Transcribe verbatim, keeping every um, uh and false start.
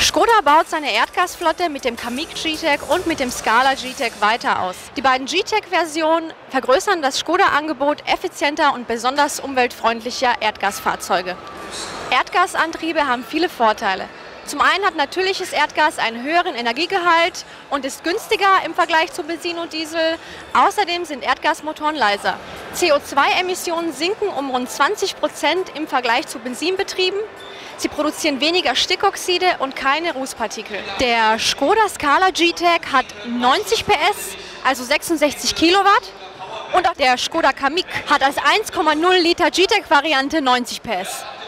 Škoda baut seine Erdgasflotte mit dem Kamiq G-Tech und mit dem Scala G-Tech weiter aus. Die beiden G-Tech-Versionen vergrößern das Škoda-Angebot effizienter und besonders umweltfreundlicher Erdgasfahrzeuge. Erdgasantriebe haben viele Vorteile. Zum einen hat natürliches Erdgas einen höheren Energiegehalt und ist günstiger im Vergleich zu Benzin und Diesel. Außerdem sind Erdgasmotoren leiser. C O zwei Emissionen sinken um rund zwanzig Prozent im Vergleich zu Benzinbetrieben. Sie produzieren weniger Stickoxide und keine Rußpartikel. Der Škoda Scala G-Tech hat neunzig P S, also sechsundsechzig Kilowatt. Und auch der Škoda Kamiq hat als eins Komma null Liter G-Tech-Variante neunzig P S.